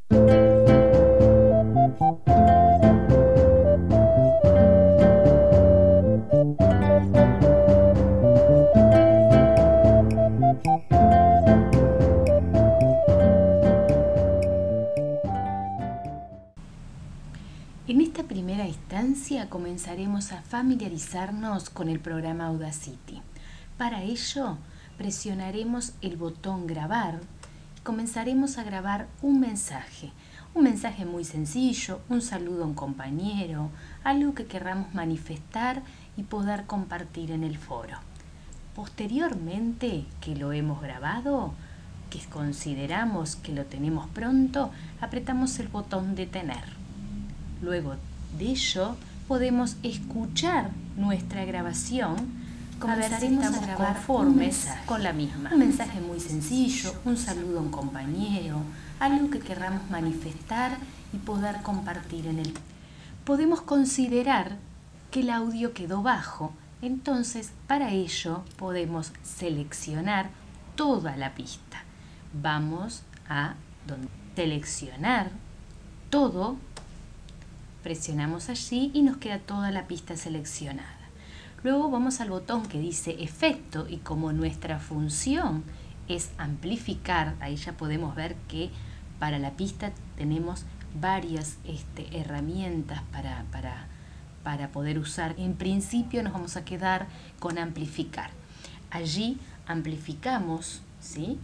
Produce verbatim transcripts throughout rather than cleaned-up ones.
En esta primera instancia comenzaremos a familiarizarnos con el programa Audacity. Para ello, presionaremos el botón grabar y comenzaremos a grabar un mensaje. Un mensaje muy sencillo, un saludo a un compañero, algo que querramos manifestar y poder compartir en el foro. Posteriormente que lo hemos grabado, que consideramos que lo tenemos pronto, apretamos el botón detener. Luego de ello, podemos escuchar nuestra grabación. Comenzaremos a grabar conformes con la misma. Un mensaje muy sencillo, un saludo a un compañero, algo que querramos manifestar y poder compartir en el... Podemos considerar que el audio quedó bajo, entonces para ello podemos seleccionar toda la pista. Vamos a donde seleccionar todo. Presionamos allí y nos queda toda la pista seleccionada. Luego vamos al botón que dice efecto y como nuestra función es amplificar, ahí ya podemos ver que para la pista tenemos varias este, herramientas para, para, para poder usar. En principio nos vamos a quedar con amplificar. Allí amplificamos, ¿sí?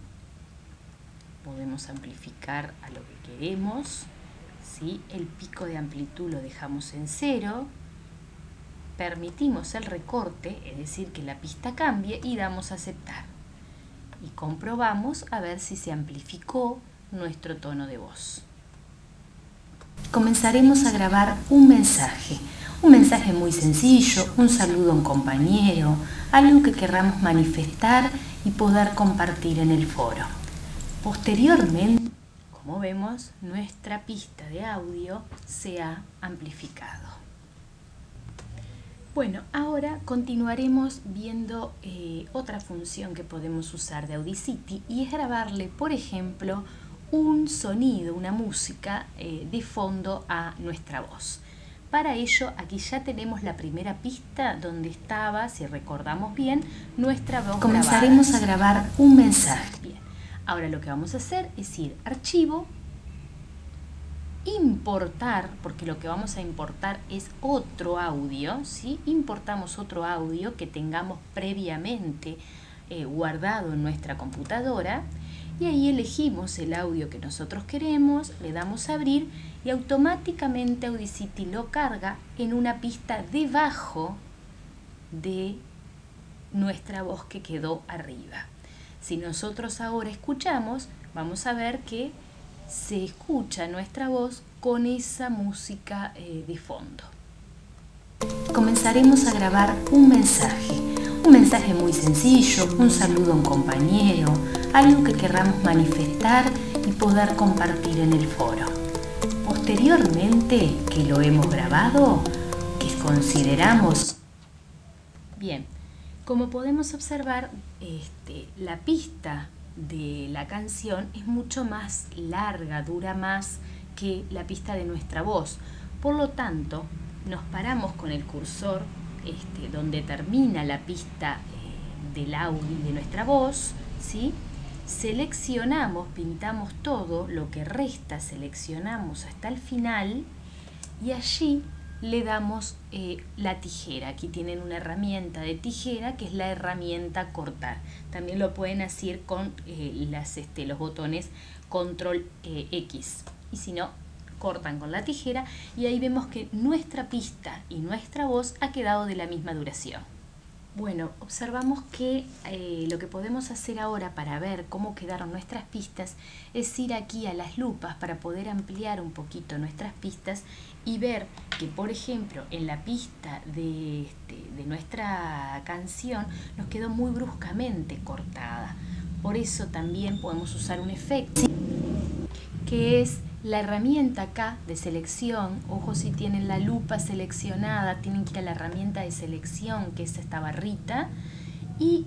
Podemos amplificar a lo que queremos. ¿Sí? El pico de amplitud lo dejamos en cero, permitimos el recorte, es decir, que la pista cambie y damos a aceptar. Y comprobamos a ver si se amplificó nuestro tono de voz. Comenzaremos a grabar un mensaje, un mensaje muy sencillo, un saludo a un compañero, algo que querramos manifestar y poder compartir en el foro. Posteriormente, como vemos, nuestra pista de audio se ha amplificado. Bueno, ahora continuaremos viendo eh, otra función que podemos usar de Audacity y es grabarle, por ejemplo, un sonido, una música eh, de fondo a nuestra voz. Para ello, aquí ya tenemos la primera pista donde estaba, si recordamos bien, nuestra voz. Comenzaremos grabada. a grabar un mensaje. Bien. Ahora lo que vamos a hacer es ir a archivo, importar, porque lo que vamos a importar es otro audio, ¿sí? Importamos otro audio que tengamos previamente eh, guardado en nuestra computadora y ahí elegimos el audio que nosotros queremos, le damos a abrir y automáticamente Audacity lo carga en una pista debajo de nuestra voz que quedó arriba. Si nosotros ahora escuchamos, vamos a ver que se escucha nuestra voz con esa música eh, de fondo. Comenzaremos a grabar un mensaje, un mensaje muy sencillo, un saludo a un compañero, algo que querramos manifestar y poder compartir en el foro. Posteriormente que lo hemos grabado, que consideramos bien. Como podemos observar, este, la pista de la canción es mucho más larga, dura más que la pista de nuestra voz. Por lo tanto, nos paramos con el cursor este, donde termina la pista eh, del audio de nuestra voz, ¿sí? Seleccionamos, pintamos todo, lo que resta seleccionamos hasta el final y allí le damos eh, la tijera. Aquí tienen una herramienta de tijera que es la herramienta cortar. También lo pueden hacer con eh, las, este, los botones control eh, X. Y si no, cortan con la tijera y ahí vemos que nuestra pista y nuestra voz ha quedado de la misma duración. Bueno, observamos que eh, lo que podemos hacer ahora para ver cómo quedaron nuestras pistas es ir aquí a las lupas para poder ampliar un poquito nuestras pistas y ver que, por ejemplo, en la pista de, este, de nuestra canción nos quedó muy bruscamente cortada. Por eso también podemos usar un efecto que es la herramienta acá de selección. Ojo, si tienen la lupa seleccionada, tienen que ir a la herramienta de selección, que es esta barrita, y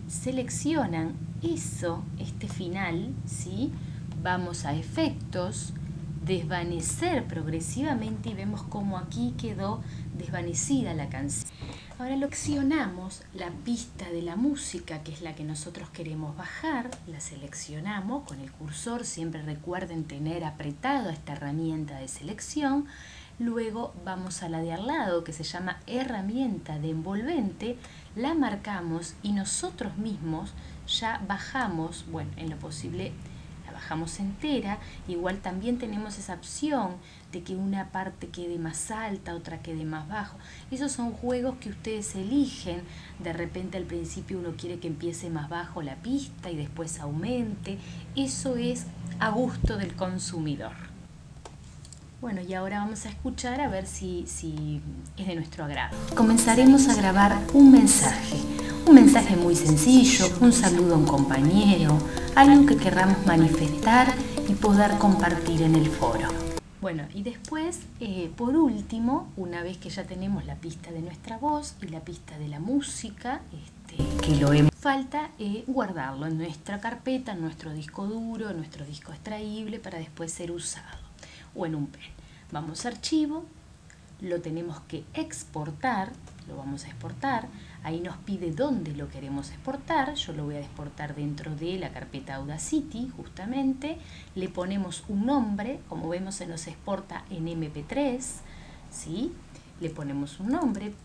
seleccionan eso, este final, ¿sí? Vamos a efectos, desvanecer progresivamente y vemos cómo aquí quedó desvanecida la canción. Ahora lo seleccionamos la pista de la música, que es la que nosotros queremos bajar, la seleccionamos con el cursor, siempre recuerden tener apretado esta herramienta de selección. Luego vamos a la de al lado, que se llama herramienta de envolvente, la marcamos y nosotros mismos ya bajamos, bueno, en lo posible la bajamos entera. Igual también tenemos esa opción de que una parte quede más alta, otra quede más bajo. Esos son juegos que ustedes eligen. De repente al principio uno quiere que empiece más bajo la pista y después aumente. Eso es a gusto del consumidor. Bueno, y ahora vamos a escuchar a ver si, si es de nuestro agrado. Comenzaremos a grabar un mensaje. Un mensaje muy sencillo, un saludo a un compañero, algo que querramos manifestar y poder compartir en el foro. Bueno, y después, eh, por último, una vez que ya tenemos la pista de nuestra voz y la pista de la música, este, que lo hemos, falta eh, guardarlo en nuestra carpeta, en nuestro disco duro, en nuestro disco extraíble para después ser usado, o en un pen. Vamos a archivo, lo tenemos que exportar, lo vamos a exportar, ahí nos pide dónde lo queremos exportar, yo lo voy a exportar dentro de la carpeta Audacity justamente, le ponemos un nombre, como vemos se nos exporta en eme pe tres, ¿sí? Le ponemos un nombre,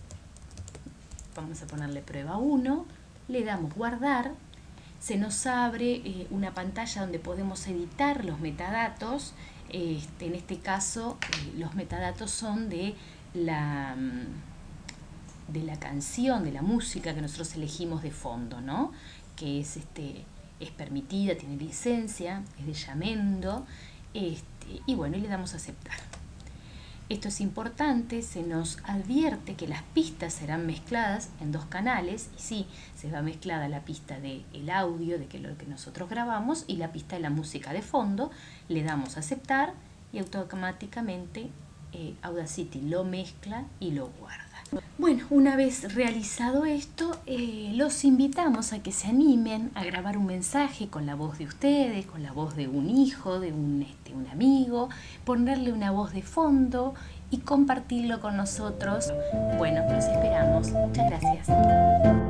vamos a ponerle prueba uno, le damos guardar, se nos abre eh, una pantalla donde podemos editar los metadatos. Este, en este caso eh, los metadatos son de la, de la canción, de la música que nosotros elegimos de fondo, ¿no? Que es, este, es permitida, tiene licencia, es de Yamendo, este, y bueno, y le damos a aceptar. Esto es importante, se nos advierte que las pistas serán mezcladas en dos canales, y sí, se va mezclada la pista del audio, de que lo que nosotros grabamos, y la pista de la música de fondo. Le damos a aceptar y automáticamente eh, Audacity lo mezcla y lo guarda. Bueno, una vez realizado esto, eh, los invitamos a que se animen a grabar un mensaje con la voz de ustedes, con la voz de un hijo, de un, este, un amigo, ponerle una voz de fondo y compartirlo con nosotros. Bueno, los esperamos. Muchas gracias.